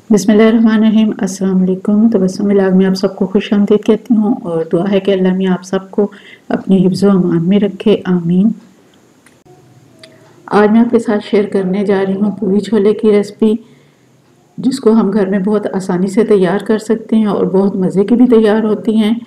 बिस्मिल्लाहिर्रहमानिर्रहीम। अस्सलाम वालेकुम। तबस्सुम मिलाग में आप सबको खुशामदीद कहती हूँ और दुआ है कि अल्लाह मियां आप सबको अपनी हिफ्ज़ व अमान में रखे, आमीन। आज मैं आपके साथ शेयर करने जा रही हूँ पूरी छोले की रेसिपी, जिसको हम घर में बहुत आसानी से तैयार कर सकते हैं और बहुत मज़े की भी तैयार होती हैं।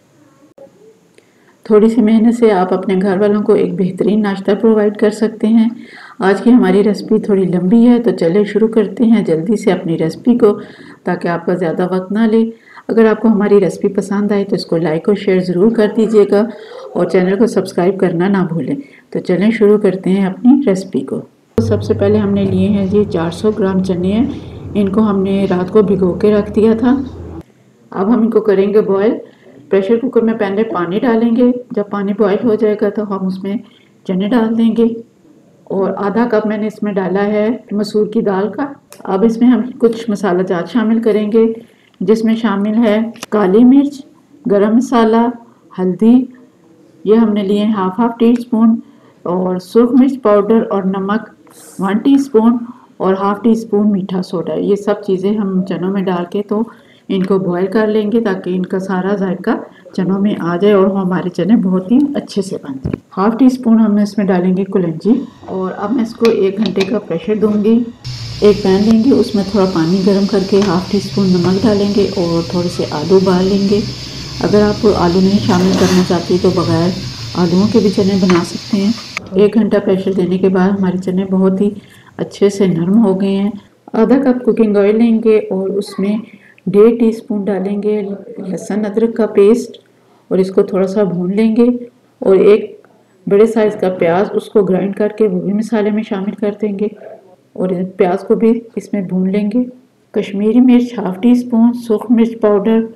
थोड़ी सी मेहनत से आप अपने घर वालों को एक बेहतरीन नाश्ता प्रोवाइड कर सकते हैं। आज की हमारी रेसिपी थोड़ी लंबी है, तो चले शुरू करते हैं जल्दी से अपनी रेसिपी को, ताकि आपका ज़्यादा वक्त ना ले। अगर आपको हमारी रेसिपी पसंद आए तो इसको लाइक और शेयर ज़रूर कर दीजिएगा और चैनल को सब्सक्राइब करना ना भूलें। तो चलें शुरू करते हैं अपनी रेसिपी को। तो सबसे पहले हमने लिए हैं ये 400 ग्राम चने हैं। इनको हमने रात को भिगो के रख दिया था। अब हम इनको करेंगे बॉयल। प्रेशर कुकर में पहले पानी डालेंगे। जब पानी बॉयल हो जाएगा तो हम उसमें चने डाल देंगे और आधा कप मैंने इसमें डाला है मसूर की दाल का। अब इसमें हम कुछ मसाला जात शामिल करेंगे, जिसमें शामिल है काली मिर्च, गरम मसाला, हल्दी, ये हमने लिए हैं हाफ टी स्पून, और सुर्ख मिर्च पाउडर और नमक 1 टीस्पून और हाफ टी स्पून मीठा सोडा। ये सब चीज़ें हम चनों में डाल के तो इनको बॉईल कर लेंगे, ताकि इनका सारा जायका चनों में आ जाए और हमारे चने बहुत ही अच्छे से बन जाए। हाफ टी स्पून हम इसमें डालेंगे कुलंजी। और अब मैं इसको 1 घंटे का प्रेशर दूंगी। एक पैन लेंगे, उसमें थोड़ा पानी गर्म करके हाफ टी स्पून नमक डालेंगे और थोड़े से आलू उबाल लेंगे। अगर आप आलू नहीं शामिल करना चाहती तो बगैर आलूओं के भी चने बना सकते हैं। 1 घंटा प्रेशर देने के बाद हमारे चने बहुत ही अच्छे से नरम हो गए हैं। आधा कप कुकिंग ऑयल लेंगे और उसमें 1.5 टीस्पून डालेंगे लहसुन अदरक का पेस्ट और इसको थोड़ा सा भून लेंगे। और एक बड़े साइज़ का प्याज, उसको ग्राइंड करके वो भी मसाले में शामिल कर देंगे और प्याज को भी इसमें भून लेंगे। कश्मीरी मिर्च हाफ टी स्पून, सूख मिर्च पाउडर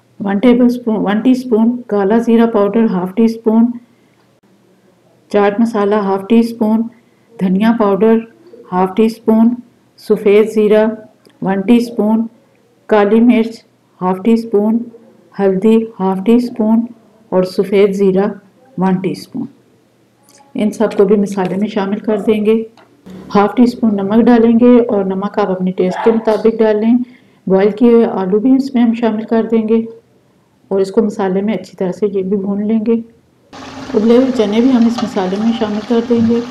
1 टीस्पून, काला ज़ीरा पाउडर हाफ टी स्पून, चाट मसाला हाफ टी स्पून, धनिया पाउडर हाफ टी स्पून, सफ़ेद ज़ीरा 1 टीस्पून, काली मिर्च हाफ टी स्पून, हल्दी हाफ टी स्पून और सफ़ेद ज़ीरा 1 टीस्पून। इन सब को भी मसाले में शामिल कर देंगे। हाफ टी स्पून नमक डालेंगे और नमक आप अपने टेस्ट के मुताबिक डालें। बॉयल किए हुए आलू भी इसमें हम शामिल कर देंगे और इसको मसाले में अच्छी तरह से ये भी भून लेंगे। उबले हुए चने भी हम इस मसाले में शामिल कर देंगे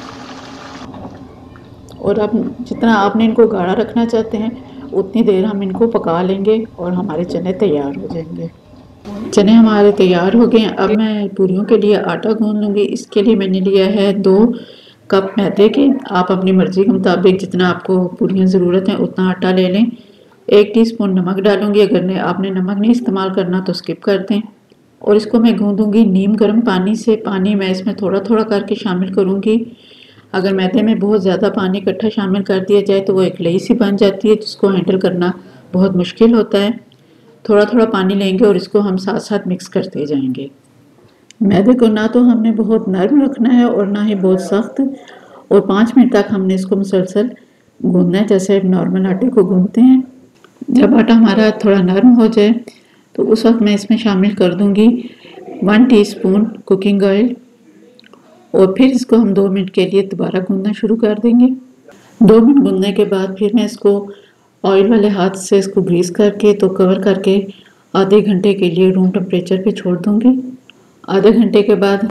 और अब जितना आपने इनको गाढ़ा रखना चाहते हैं उतनी देर हम इनको पका लेंगे और हमारे चने तैयार हो जाएंगे। चने हमारे तैयार हो गए हैं। अब मैं पूरियों के लिए आटा गूंद लूँगी। इसके लिए मैंने लिया है 2 कप मैदे के। आप अपनी मर्ज़ी के मुताबिक जितना आपको पूरियाँ ज़रूरत है उतना आटा ले लें। 1 टीस्पून नमक डालूँगी। अगर आपने नमक नहीं इस्तेमाल करना तो स्किप कर दें। और इसको मैं गूंदूँगी नीम गर्म पानी से। पानी मैं इसमें थोड़ा थोड़ा करके शामिल करूँगी। अगर मैदे में बहुत ज़्यादा पानी इकट्ठा शामिल कर दिया जाए तो वो एक लई सी बन जाती है, जिसको हैंडल करना बहुत मुश्किल होता है। थोड़ा थोड़ा पानी लेंगे और इसको हम साथ साथ मिक्स करते जाएंगे। मैदे को ना तो हमने बहुत नरम रखना है और ना ही बहुत सख्त, और 5 मिनट तक हमने इसको मुसलसल गूंदना है, जैसे नॉर्मल आटे को गूंदते हैं। जब आटा हमारा थोड़ा नरम हो जाए तो उस वक्त मैं इसमें शामिल कर दूंगी 1 टीस्पून कुकिंग ऑयल और फिर इसको हम 2 मिनट के लिए दोबारा गूंदना शुरू कर देंगे। 2 मिनट गूंदने के बाद फिर मैं इसको ऑयल वाले हाथ से इसको ग्रीस करके तो कवर करके आधे घंटे के लिए रूम टेम्परेचर पे छोड़ दूंगी। आधे घंटे के बाद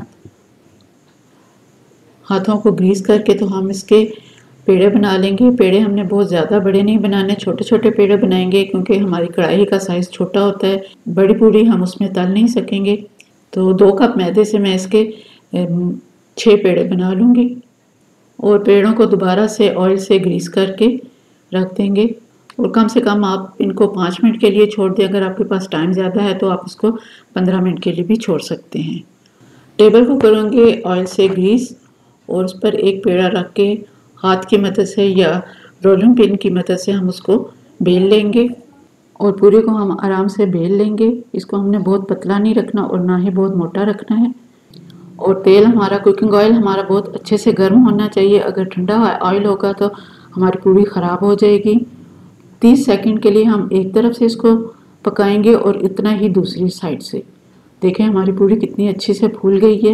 हाथों को ग्रीस करके तो हम इसके पेड़े बना लेंगे। पेड़े हमने बहुत ज़्यादा बड़े नहीं बनाने, छोटे छोटे पेड़े बनाएंगे, क्योंकि हमारी कढ़ाई का साइज़ छोटा होता है। बड़ी पूरी हम उसमें तल नहीं सकेंगे। तो 2 कप मैदे से मैं इसके 6 पेड़े बना लूँगी और पेड़ों को दोबारा से ऑयल से ग्रीस करके रख देंगे। और कम से कम आप इनको 5 मिनट के लिए छोड़ दें। अगर आपके पास टाइम ज़्यादा है तो आप इसको 15 मिनट के लिए भी छोड़ सकते हैं। टेबल को करेंगे ऑयल से ग्रीस और उस पर एक पेड़ा रख के हाथ की मदद से या रोलिंग पिन की मदद से हम उसको बेल लेंगे और पूरे को हम आराम से बेल लेंगे। इसको हमने बहुत पतला नहीं रखना और ना ही बहुत मोटा रखना है। और तेल हमारा, कुकिंग ऑयल हमारा बहुत अच्छे से गर्म होना चाहिए। अगर ठंडा ऑयल होगा तो हमारी पूरी ख़राब हो जाएगी। 30 सेकंड के लिए हम एक तरफ से इसको पकाएंगे और इतना ही दूसरी साइड से। देखें हमारी पूरी कितनी अच्छी से फूल गई है।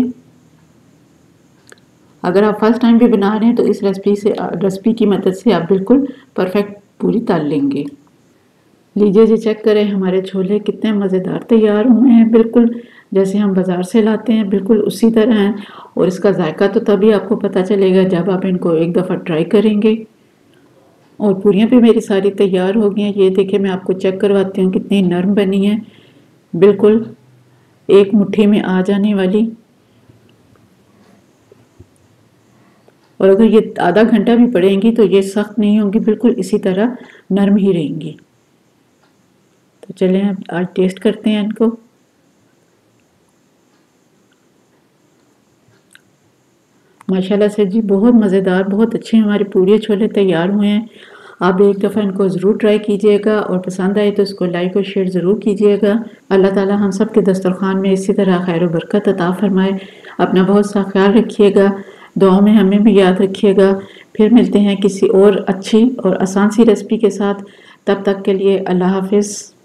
अगर आप फर्स्ट टाइम भी बना रहे हैं तो इस रेसिपी की मदद से आप बिल्कुल परफेक्ट पूरी तल लेंगे। लीजिए जी, चेक करें हमारे छोले कितने मज़ेदार तैयार हुए हैं। बिल्कुल जैसे हम बाज़ार से लाते हैं बिल्कुल उसी तरह हैं। और इसका जायका तो तभी आपको पता चलेगा जब आप इनको एक दफ़ा ट्राई करेंगे। और पूरियाँ भी मेरी सारी तैयार हो गई हैं। ये देखिए मैं आपको चेक करवाती हूँ कितनी नरम बनी है, बिल्कुल एक मुट्ठी में आ जाने वाली। और अगर ये आधा घंटा भी पड़ेंगी तो ये सख्त नहीं होंगी, बिल्कुल इसी तरह नरम ही रहेंगी। तो चलें अब आज टेस्ट करते हैं इनको। माशाल्लाह से जी बहुत मज़ेदार, बहुत अच्छे हमारे पूरी छोले तैयार हुए हैं। आप एक दफ़ा इनको ज़रूर ट्राई कीजिएगा और पसंद आए तो इसको लाइक और शेयर ज़रूर कीजिएगा। अल्लाह ताला हम सब के दस्तरखान में इसी तरह खैर व बरकत अता फरमाए। अपना बहुत सा ख्याल रखिएगा, दुआ में हमें भी याद रखिएगा। फिर मिलते हैं किसी और अच्छी और आसान सी रेसिपी के साथ। तब तक के लिए अल्लाह हाफिज़।